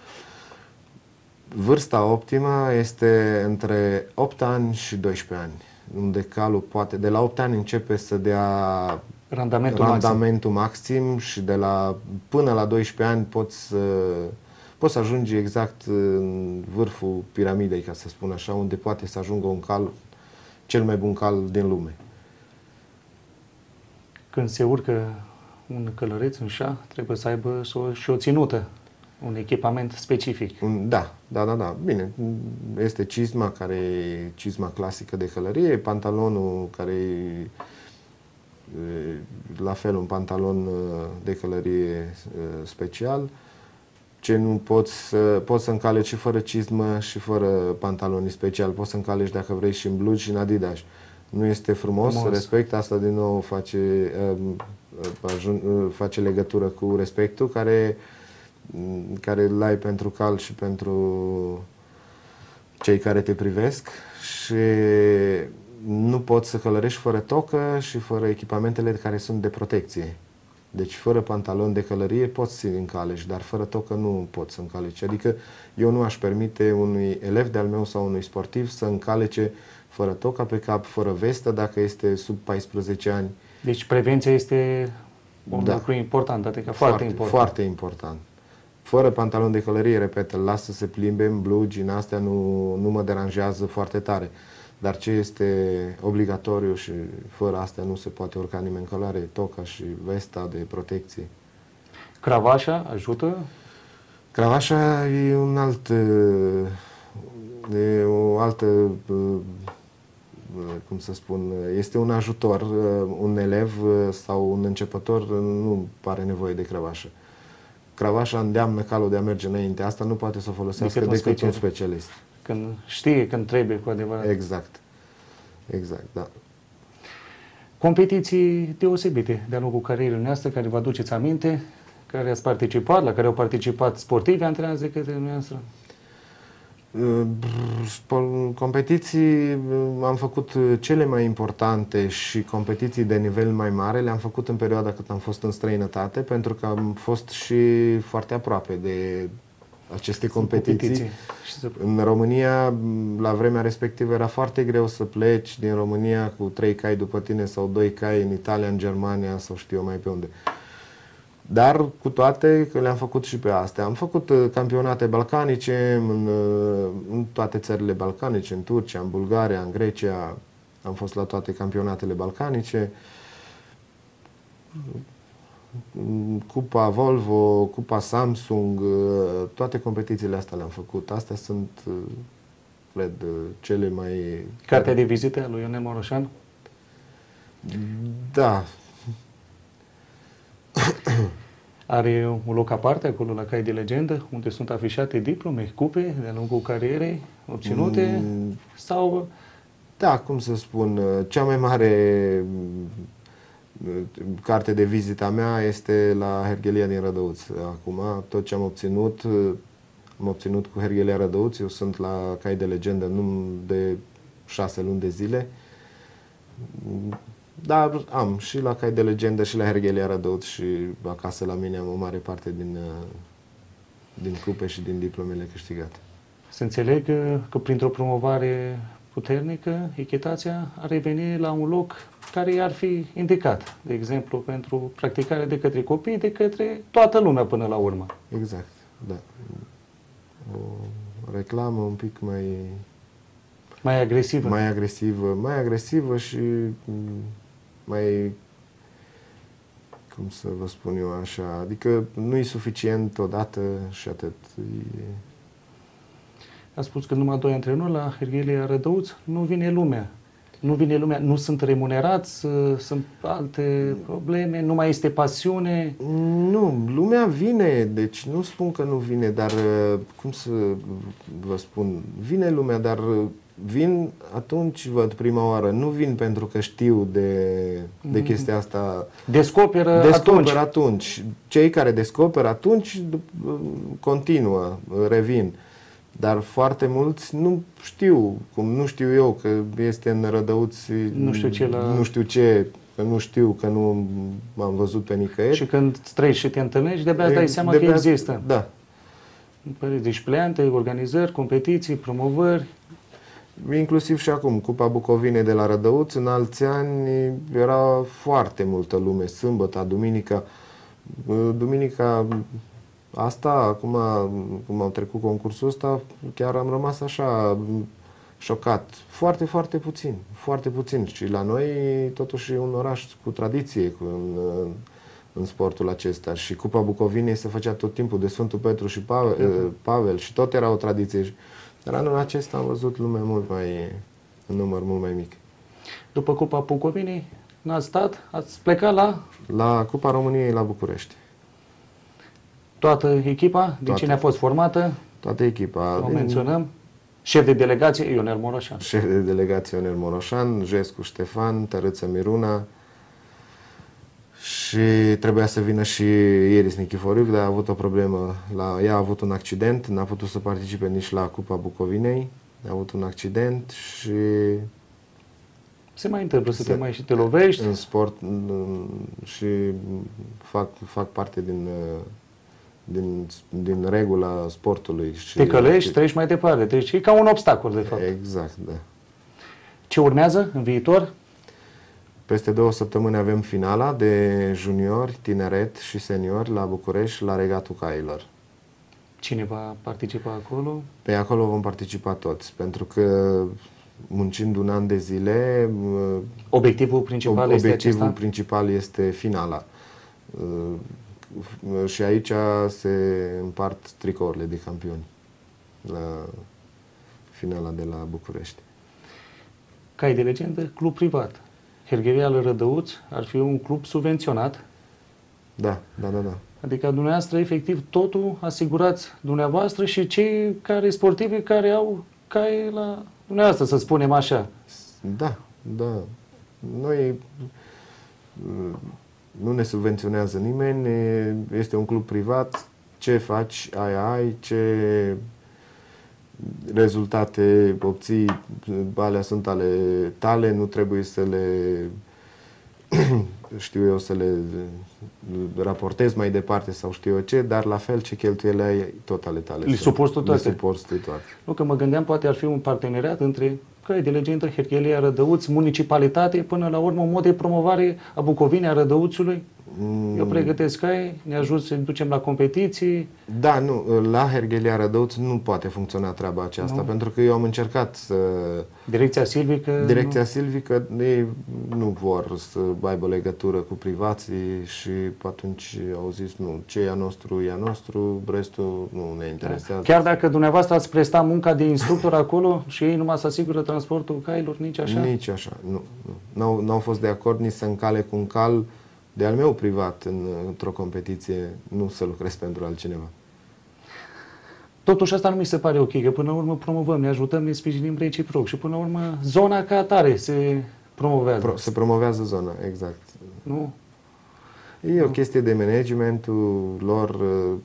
Speaker 2: Vârsta optimă este între opt ani și doisprezece ani, unde calul poate, de la opt ani începe să dea
Speaker 1: randamentul,
Speaker 2: randamentul maxim. maxim și de la până la doisprezece ani poți să, poți să ajungi exact în vârful piramidei, ca să spun așa, unde poate să ajungă un cal, cel mai bun cal din lume.
Speaker 1: Când se urcă un călăreț în șah, trebuie să aibă și o ținută, un echipament specific.
Speaker 2: Da, da, da, da. Bine, este cizma, care e cizma clasică de călărie, pantalonul care e la fel un pantalon de călărie special. Ce nu poți să, poți să încaleci și fără cizmă și fără pantaloni special. Poți să încaleci dacă vrei și în blugi și în Adidas. Nu este frumos, frumos. Respect, asta din nou face, face legătură cu respectul care, care îl ai pentru cal și pentru cei care te privesc. Și nu poți să călărești fără tocă și fără echipamentele care sunt de protecție. Deci fără pantalon de călărie poți să încaleci, dar fără tocă nu poți să încaleci. Adică eu nu aș permite unui elev de-al meu sau unui sportiv să încalece fără toca pe cap, fără vestă, dacă este sub paisprezece ani.
Speaker 1: Deci prevenția este un da. lucru important, adică foarte, foarte important.
Speaker 2: Foarte important. Fără pantalon de călărie, repet, îl las să se plimbe în blugi, în astea nu, nu mă deranjează foarte tare. Dar ce este obligatoriu și fără astea nu se poate urca nimeni în călare, toca și vesta de protecție.
Speaker 1: Cravașa ajută?
Speaker 2: Cravașa e un alt, e o altă, cum să spun, este un ajutor. Un elev sau un începător nu are nevoie de cravașă. Cravașa îndeamnă calul de a merge înainte. Asta nu poate să o folosească decât, decât un specialist.
Speaker 1: Când știe, când trebuie, cu adevărat.
Speaker 2: Exact. Exact, da.
Speaker 1: Competiții deosebite de-a lungul carierei noastre, care vă aduceți aminte, care ați participat, la care au participat sportivi antrenați de către dumneavoastră?
Speaker 2: Competiții am făcut cele mai importante și competiții de nivel mai mare le-am făcut în perioada cât am fost în străinătate, pentru că am fost și foarte aproape de aceste competiții. competiții. În România, la vremea respectivă, era foarte greu să pleci din România cu trei cai după tine sau doi cai în Italia, în Germania sau știu eu mai pe unde. Dar cu toate că le-am făcut și pe astea. Am făcut campionate balcanice în, în toate țările balcanice, în Turcia, în Bulgaria, în Grecia. Am fost la toate campionatele balcanice. Cupa Volvo, Cupa Samsung, toate competițiile astea le-am făcut. Astea sunt cred, cele mai...
Speaker 1: Cartea de vizite a lui Ionel Moroșan?
Speaker 2: Da.
Speaker 1: Are un loc aparte acolo la Cai de Legendă, unde sunt afișate diplome, cupe de-a lungul carierei obținute? Mm. Sau...
Speaker 2: Da, cum să spun, cea mai mare carte de vizită a mea este la Herghelia din Rădăuț. Acum, tot ce am obținut, am obținut cu Herghelia Rădăuț. Eu sunt la Cai de Legendă nu de șase luni de zile. Dar am și la Cai de Legendă și la Herghelia Rădăuț și acasă la mine am o mare parte din, din cupe și din diplomele câștigate.
Speaker 1: Să înțeleg că, că printr-o promovare puternică, echitația ar reveni la un loc care i-ar fi indicat, de exemplu, pentru practicare de către copii, de către toată lumea până la urmă.
Speaker 2: Exact, da. O reclamă un pic mai...
Speaker 1: Mai agresivă.
Speaker 2: Mai agresivă, mai agresivă și mai... Cum să vă spun eu așa, adică nu e suficient odată și atât. E...
Speaker 1: A spus că numai doi antrenori la Herghelia Rădăuț, nu vine lumea. Nu vine lumea, nu sunt remunerați, sunt alte probleme, nu mai este pasiune.
Speaker 2: Nu, lumea vine, deci nu spun că nu vine, dar cum să vă spun, vine lumea, dar vin atunci, văd prima oară, nu vin pentru că știu de, de chestia asta.
Speaker 1: Descoperă,
Speaker 2: descoperă
Speaker 1: atunci.
Speaker 2: atunci. Cei care descoperă atunci continuă, revin. Dar foarte mulți nu știu, cum nu știu eu că este în Rădăuț,
Speaker 1: nu știu ce, la...
Speaker 2: nu știu ce, că nu știu, că nu m-am văzut pe nicăieri.
Speaker 1: Și când treci și te întâlnești, de-abia îți dai seama că există.
Speaker 2: Da.
Speaker 1: Deci pleante, organizări, competiții, promovări.
Speaker 2: Inclusiv și acum, Cupa Bucovinei de la Rădăuț, în alți ani era foarte multă lume, sâmbătă, duminica. Duminica asta, acum cum au trecut concursul ăsta, chiar am rămas așa șocat. Foarte, foarte puțin, foarte puțin. Și la noi, totuși, e un oraș cu tradiție cu, în, în sportul acesta. Și Cupa Bucovinei se făcea tot timpul de Sfântul Petru și Pavel, uh-huh. Pavel și tot era o tradiție. Dar anul acesta am văzut lume mult mai, în număr mult mai mic.
Speaker 1: După Cupa Bucovinei, n-ați stat, ați plecat la?
Speaker 2: La Cupa României la București.
Speaker 1: Toată echipa, din
Speaker 2: Toată.
Speaker 1: cine a fost formată?
Speaker 2: Toată echipa.
Speaker 1: O
Speaker 2: din...
Speaker 1: menționăm. Șef de delegație, Ionel Moroșan.
Speaker 2: Șef de delegație, Ionel Moroșan, Jescu Ștefan, Tărâță Miruna și trebuia să vină și Iris Nichiforiuc, dar a avut o problemă. La... Ea a avut un accident, n-a putut să participe nici la Cupa Bucovinei. A avut un accident și...
Speaker 1: Se mai întâmplă să
Speaker 2: Se...
Speaker 1: te mai și te lovești.
Speaker 2: În sport și fac, fac parte din... Din, din regula sportului. Și
Speaker 1: te călești, și... treci mai departe. Deci e ca un obstacol, de fapt.
Speaker 2: Exact, da.
Speaker 1: Ce urmează în viitor?
Speaker 2: Peste două săptămâni avem finala de juniori, tineret și seniori la București, la Regatul Cailor.
Speaker 1: Cine va participa acolo?
Speaker 2: Pe acolo vom participa toți, pentru că muncind un an de zile...
Speaker 1: Obiectivul principal
Speaker 2: ob-
Speaker 1: este
Speaker 2: Obiectivul
Speaker 1: acesta?
Speaker 2: principal este finala. Și aici se împart tricourile de campioni la finala de la București.
Speaker 1: Cai de Legendă, club privat. Herghelia Rădăuț ar fi un club subvenționat.
Speaker 2: Da, da, da, da.
Speaker 1: Adică dumneavoastră, efectiv, totul asigurați dumneavoastră și cei care sportivi care au cai la dumneavoastră, să spunem așa.
Speaker 2: Da, da. Noi... Nu ne subvenționează nimeni, este un club privat, ce faci, aia ai, ce rezultate obții, alea sunt ale tale, nu trebuie să le, știu eu, să le raportezi mai departe sau știu eu ce, dar la fel ce cheltuieli ai, tot ale tale.
Speaker 1: Le suporți toate?
Speaker 2: Le suporți toate.
Speaker 1: Nu, că mă gândeam, poate ar fi un parteneriat între Cai de Legendă, Herghelia Rădăuț, municipalitate, până la urmă un mod de promovare a Bucovinei, a Rădăuțului. Eu pregătesc cai, ne ajut să ne ducem la competiții.
Speaker 2: Da, nu, la Herghelia Rădăuț nu poate funcționa treaba aceasta, nu. Pentru că eu am încercat să...
Speaker 1: Direcția silvică...
Speaker 2: Direcția nu... silvică, ei nu vor să aibă legătură cu privații și atunci au zis, nu, ce e a nostru, e a nostru, restul nu ne interesează.
Speaker 1: Chiar dacă dumneavoastră ați prestat munca de instructor acolo și ei numai să asigură transportul cailor, nici așa?
Speaker 2: Nici așa, nu. Nu n-au fost de acord nici să încale cu un cal de al meu privat în, într-o competiție, nu să lucrez pentru altcineva.
Speaker 1: Totuși asta nu mi se pare ok, că până la urmă promovăm, ne ajutăm, ne sprijinim reciproc și până la urmă zona ca atare se promovează.
Speaker 2: Pro, se promovează zona, exact.
Speaker 1: Nu?
Speaker 2: E nu. o chestie de managementul lor,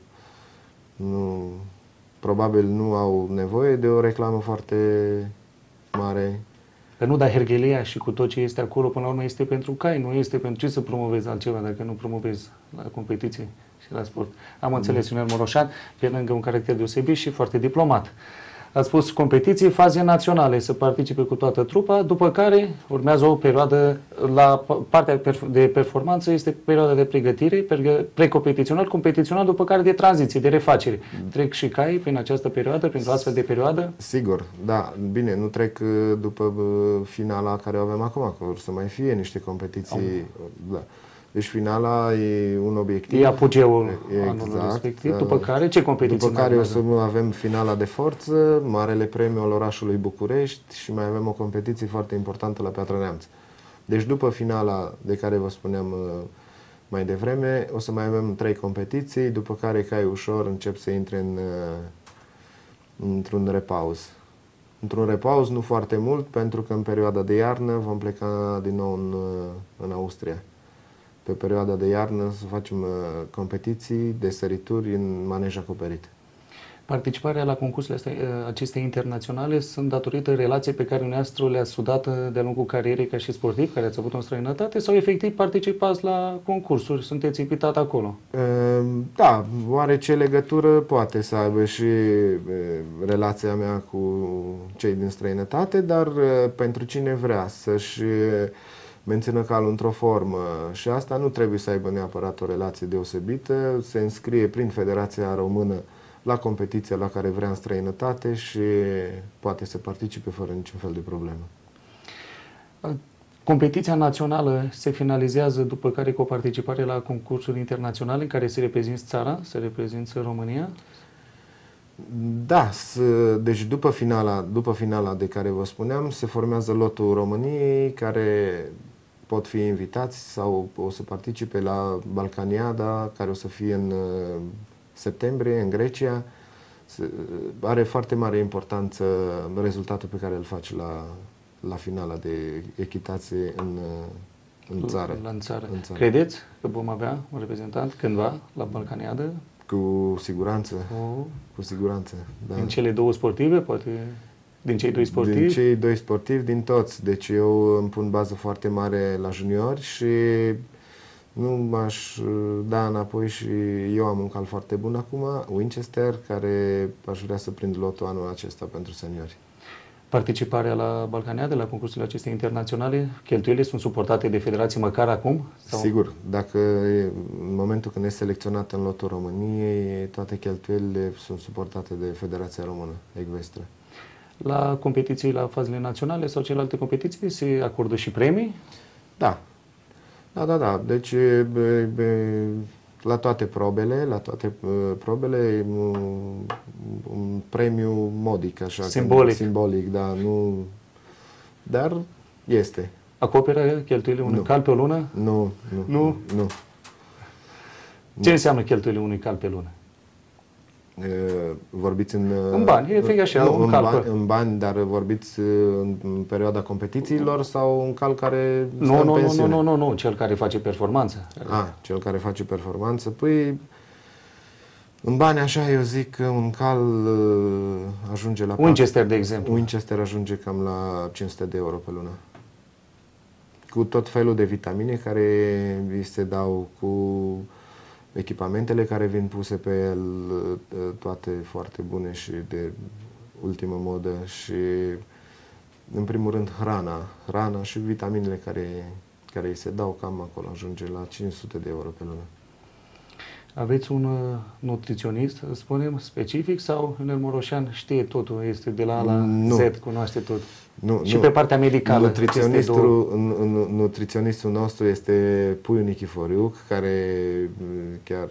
Speaker 2: nu, probabil nu au nevoie de o reclamă foarte mare.
Speaker 1: Că nu, dar Herghelia și cu tot ce este acolo, până la urmă, este pentru cai, nu este pentru ce să promovezi altceva dacă nu promovezi la competiții și la sport. Am înțeles, Ionel Moroșan, pe lângă un caracter deosebit și foarte diplomat. Ați spus competiții, faze naționale, să participe cu toată trupa, după care urmează o perioadă, la partea de performanță este perioada de pregătire, precompetițional, competițional, după care de tranziție, de refacere. Trec și cai prin această perioadă, prin o astfel de perioadă?
Speaker 2: Sigur, da, bine, nu trec după finala care o avem acum, că or să mai fie niște competiții, oh. da. Deci finala e un obiectiv.
Speaker 1: E apogeul
Speaker 2: exact,
Speaker 1: anului respectiv. După care ce competiții?
Speaker 2: După care o să avem finala de forță, Marele Premiu al orașului București și mai avem o competiție foarte importantă la Piatra Neamț. Deci după finala de care vă spuneam mai devreme, o să mai avem trei competiții, după care cai ușor încep să intre în, într-un repaus. Într-un repaus nu foarte mult, pentru că în perioada de iarnă vom pleca din nou în, în Austria. Pe perioada de iarnă să facem uh, competiții de sărituri în manej acoperit.
Speaker 1: Participarea la concursurile astea, acestea internaționale sunt datorită relației pe care dumneavoastră le-ați sudat de-a lungul carierei ca și sportiv, care ați avut în străinătate, sau efectiv participați la concursuri, sunteți invitat acolo?
Speaker 2: Uh, da, oarece legătură poate să aibă și uh, relația mea cu cei din străinătate, dar uh, pentru cine vrea să-și uh, mențină calul într-o formă și asta nu trebuie să aibă neapărat o relație deosebită, se înscrie prin Federația Română la competiția la care vrea în străinătate și poate să participe fără niciun fel de problemă.
Speaker 1: Competiția națională se finalizează după care cu o participare la concursuri internaționale în care se reprezintă țara, se reprezintă România?
Speaker 2: Da, deci după finala, după finala de care vă spuneam, se formează lotul României care pot fi invitați sau o să participe la Balcaniada, care o să fie în septembrie, în Grecia. Are foarte mare importanță rezultatul pe care îl faci la, la finala de echitație în, în, țară,
Speaker 1: la, în, țară.
Speaker 2: în țară.
Speaker 1: Credeți că vom avea un reprezentant cândva la Balcaniadă?
Speaker 2: Cu siguranță,
Speaker 1: oh.
Speaker 2: cu siguranță. Da.
Speaker 1: Din cele două sportive, poate? Din cei doi sportivi?
Speaker 2: Din cei doi sportivi, din toți. Deci eu îmi pun bază foarte mare la juniori și nu m-aș da înapoi și eu am un cal foarte bun acum, Winchester, care aș vrea să prind lotul anul acesta pentru seniori.
Speaker 1: Participarea la Balcaniade, la concursurile acestea internaționale, cheltuielile sunt suportate de federație măcar acum? Sau?
Speaker 2: Sigur. Dacă în momentul când ești selecționat în lotul României, toate cheltuielile sunt suportate de Federația Română Ecvestră.
Speaker 1: La competiții, la fazele naționale sau celelalte competiții se acordă și premii?
Speaker 2: Da. Da, da, da. Deci be, be, la toate probele, la toate uh, probele un, un premiu modic, așa.
Speaker 1: Simbolic.
Speaker 2: Simbolic, da. Nu, dar este.
Speaker 1: Acoperă cheltuielile unui nu. cal pe o lună?
Speaker 2: Nu, nu.
Speaker 1: Nu?
Speaker 2: Nu.
Speaker 1: Ce înseamnă cheltuielile unui cal pe lună?
Speaker 2: Vorbiți în...
Speaker 1: În bani, e fie așa,
Speaker 2: nu,
Speaker 1: un
Speaker 2: în,
Speaker 1: cal
Speaker 2: bani,
Speaker 1: pe...
Speaker 2: în bani, dar vorbiți în, în perioada competițiilor sau un cal care
Speaker 1: nu,
Speaker 2: stă
Speaker 1: nu,
Speaker 2: în pensiune?
Speaker 1: Nu, nu, nu, nu, cel care face performanță.
Speaker 2: Ah, cel care face performanță. Păi, în bani așa, eu zic că un cal ajunge la...
Speaker 1: Winchester, de exemplu.
Speaker 2: Winchester ajunge cam la cinci sute de euro pe lună. Cu tot felul de vitamine care îi se dau, cu echipamentele care vin puse pe el, toate foarte bune și de ultimă modă și, în primul rând, hrana, hrana și vitaminele care, care îi se dau, cam acolo ajunge la cinci sute de euro pe lună.
Speaker 1: Aveți un uh, nutriționist, să spunem, specific sau Ionel Moroșan știe totul, este de la A la
Speaker 2: Nu.
Speaker 1: Z, cunoaște tot?
Speaker 2: Nu,
Speaker 1: Și
Speaker 2: nu.
Speaker 1: pe partea medicală?
Speaker 2: Nutriționistul, nu, nutriționistul nostru este Puiu Nichiforiuc, care chiar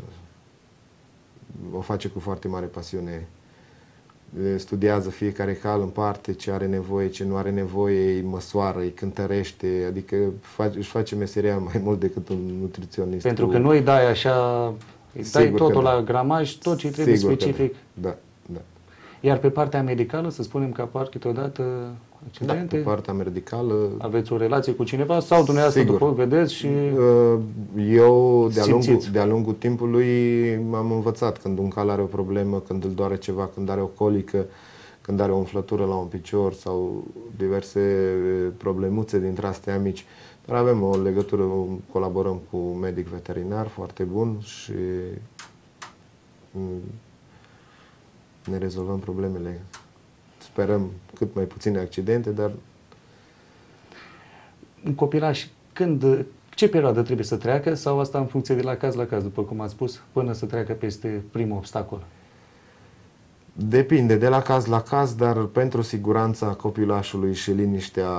Speaker 2: o face cu foarte mare pasiune. Studiază fiecare cal în parte, ce are nevoie, ce nu are nevoie, îi măsoară, îi cântărește, adică face, își face meseria mai mult decât un nutriționist.
Speaker 1: Pentru
Speaker 2: cu...
Speaker 1: că nu îi dai așa, îi dai
Speaker 2: Sigur
Speaker 1: totul
Speaker 2: da.
Speaker 1: la gramaj, tot ce trebuie
Speaker 2: Sigur
Speaker 1: specific.
Speaker 2: Da. da, da.
Speaker 1: Iar pe partea medicală, să spunem că apar câteodată accidente,
Speaker 2: da, pe partea medicală...
Speaker 1: aveți o relație cu cineva sau dumneavoastră
Speaker 2: Sigur.
Speaker 1: după vedeți și...
Speaker 2: Eu, de-a lungul,
Speaker 1: simțiți.
Speaker 2: de-a lungul timpului, m-am învățat când un cal are o problemă, când îl doare ceva, când are o colică, când are o umflătură la un picior sau diverse problemuțe dintre astea mici. Dar avem o legătură, colaborăm cu un medic veterinar foarte bun și ne rezolvăm problemele. Sperăm cât mai puține accidente, dar...
Speaker 1: Un copilaș, când, ce perioadă trebuie să treacă sau asta în funcție de la caz la caz, după cum am spus, până să treacă peste primul obstacol?
Speaker 2: Depinde de la caz la caz, dar pentru siguranța copilașului și liniștea,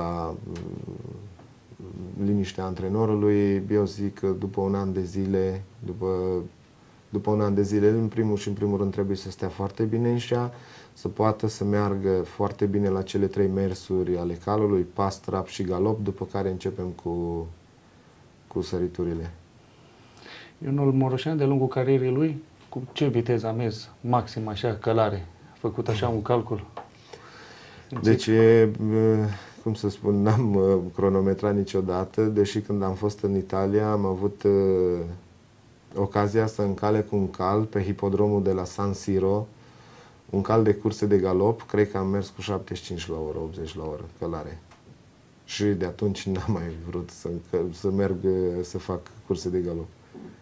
Speaker 2: liniștea antrenorului, eu zic că după un an de zile, după, după un an de zile, în primul și în primul rând trebuie să stea foarte bine în șa, să poată să meargă foarte bine la cele trei mersuri ale calului, pas, trap și galop, după care începem cu, cu săriturile.
Speaker 1: Ionel Moroșan, de lungul carierei lui, cu ce viteză a mers maxim așa călare? A făcut așa un calcul?
Speaker 2: Deci, e, cum să spun, n-am cronometrat niciodată, deși când am fost în Italia am avut uh, ocazia să încale cu un cal pe hipodromul de la San Siro, un cal de curse de galop, cred că am mers cu șaptezeci și cinci la oră, optzeci la oră, călare. Și de atunci n-am mai vrut să, să merg să fac curse de galop.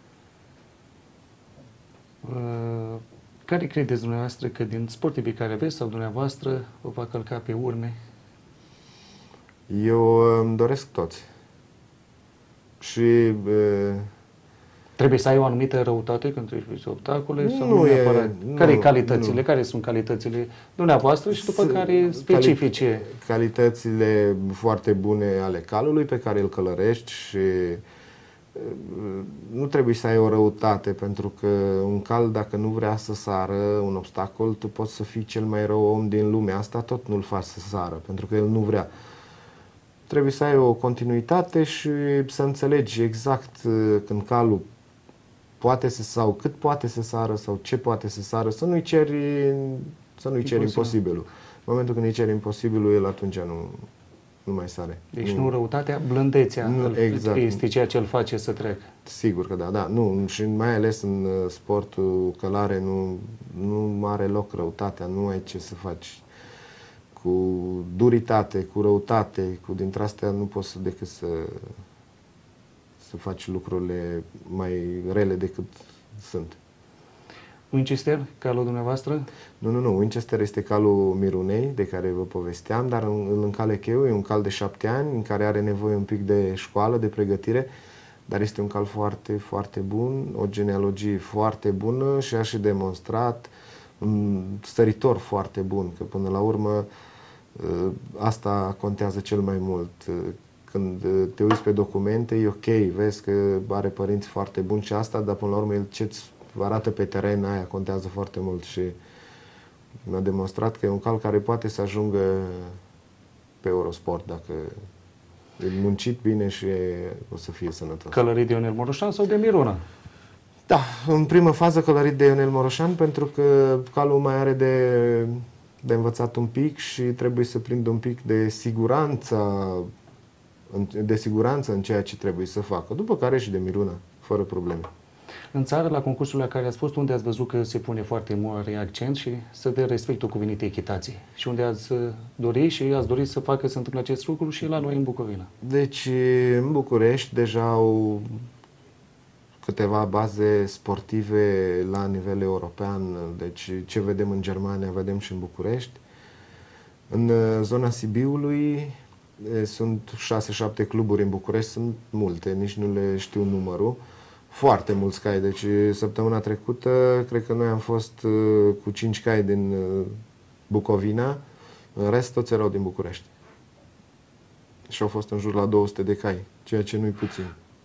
Speaker 1: Uh, care credeți dumneavoastră că din sportivii care aveți sau dumneavoastră o va călca pe urme?
Speaker 2: Eu îmi doresc toți. Și... Uh,
Speaker 1: Trebuie să ai o anumită răutate când treci pe obstacole? Sau
Speaker 2: nu
Speaker 1: nu
Speaker 2: e,
Speaker 1: neapărat?
Speaker 2: nu,
Speaker 1: Care e calitățile?
Speaker 2: nu.
Speaker 1: Care sunt calitățile dumneavoastră și după care specifice?
Speaker 2: Calitățile foarte bune ale calului pe care îl călărești și nu trebuie să ai o răutate, pentru că un cal, dacă nu vrea să sară un obstacol, tu poți să fii cel mai rău om din lumea asta, tot nu-l faci să sară, pentru că el nu vrea. Trebuie să ai o continuitate și să înțelegi exact când calul poate să, sau cât poate să sară sau ce poate să sară, să nu-i ceri, să nu-i ceri imposibilul. În momentul când îi ceri imposibilul, el atunci nu, nu mai sare.
Speaker 1: Deci nu, nu răutatea, blândețea
Speaker 2: nu, exact.
Speaker 1: Este ceea ce îl face să treacă.
Speaker 2: Sigur că da, da. Nu, și mai ales în sportul călare nu, nu are loc răutatea, nu ai ce să faci. Cu duritate, cu răutate, cu dintre astea nu poți să, decât să, să faci lucrurile mai rele decât sunt.
Speaker 1: Winchester, calul dumneavoastră?
Speaker 2: Nu, nu, nu. Winchester este calul Mirunei, de care vă povesteam, dar îl încalec eu. E un cal de șapte ani, în care are nevoie un pic de școală, de pregătire, dar este un cal foarte, foarte bun, o genealogie foarte bună și a și demonstrat un săritor foarte bun, că până la urmă asta contează cel mai mult. Când te uiți pe documente, e ok, vezi că are părinți foarte buni și asta, dar până la urmă el ce-ți arată pe teren, aia contează foarte mult și mi-a demonstrat că e un cal care poate să ajungă pe Eurosport dacă e muncit bine și o să fie sănătos.
Speaker 1: Călărit de Ionel Moroșan sau de Miruna?
Speaker 2: Da, în primă fază călărit de Ionel Moroșan, pentru că calul mai are de, de învățat un pic și trebuie să prindă un pic de siguranță, de siguranță în ceea ce trebuie să facă. După care și de Miruna, fără probleme.
Speaker 1: În țară, la concursul la care ați fost, unde ați văzut că se pune foarte mare accent și să dă respectul cuvenit echitației? Și unde ați dori și ați dori să facă să întâmple acest lucru și la noi în Bucovina?
Speaker 2: Deci, în București deja au câteva baze sportive la nivel european. Deci, ce vedem în Germania, vedem și în București. În zona Sibiului Sunt șase șapte cluburi în București, sunt multe, nici nu le știu numărul. Foarte mulți cai, deci săptămâna trecută cred că noi am fost cu cinci cai din Bucovina, în rest toți erau din București. Și au fost în jur la două sute de cai, ceea ce nu-i puțin.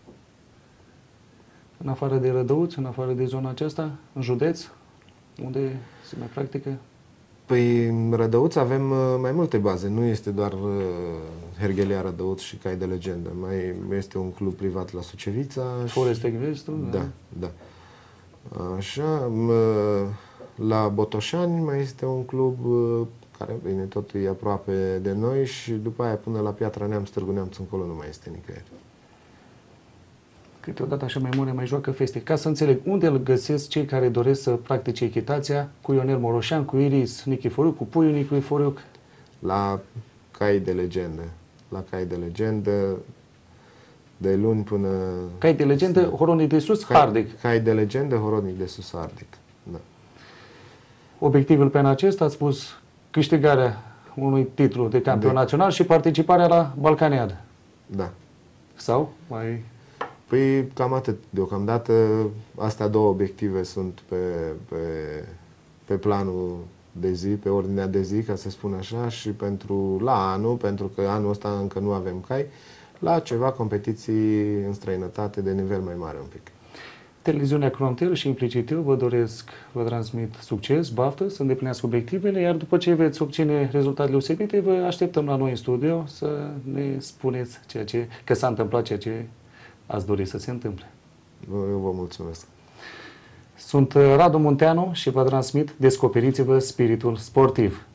Speaker 1: În afară de Rădăuți, în afară de zona aceasta, în județ, unde se mai practică?
Speaker 2: Păi în Rădăuți avem mai multe baze, nu este doar Herghelia Rădăuți și cai de legendă. Mai este un club privat la Sucevița.
Speaker 1: Forest Ecvestru?
Speaker 2: Da, da. Așa, la Botoșani mai este un club care, bine, totul e aproape de noi și după aia până la Piatra Neamț, Târgu Neamț, încolo nu mai este nicăieri.
Speaker 1: Câteodată așa memoria mai joacă feste. Ca să înțeleg, unde îl găsesc cei care doresc să practice echitația cu Ionel Moroșan, cu Iris Nichiforiuc, cu Puiu Nichiforiuc?
Speaker 2: La cai de legendă. La cai de legendă, de luni până...
Speaker 1: Cai de legendă, Horonic de Sus,
Speaker 2: cai,
Speaker 1: Hardic.
Speaker 2: Cai de legendă, Horonic de Sus, Hardic. Da.
Speaker 1: Obiectivul pe anul acesta, ați spus, câștigarea unui titlu de campion de... național și participarea la Balcaniadă.
Speaker 2: Da.
Speaker 1: Sau mai...
Speaker 2: Păi cam atât. Deocamdată astea două obiective sunt pe, pe, pe planul de zi, pe ordinea de zi, ca să spun așa, și pentru la anul, pentru că anul ăsta încă nu avem cai, la ceva competiții în străinătate de nivel mai mare un pic.
Speaker 1: Televiziunea Crontel și implicit eu vă doresc, vă transmit succes, baftă, să îndeplinească obiectivele, iar după ce veți obține rezultate deosebite, vă așteptăm la noi în studio să ne spuneți ceea ce, că s-a întâmplat ceea ce ați dori să se întâmple.
Speaker 2: Eu vă mulțumesc.
Speaker 1: Sunt Radu Munteanu și vă transmit Descoperiți-vă spiritul sportiv.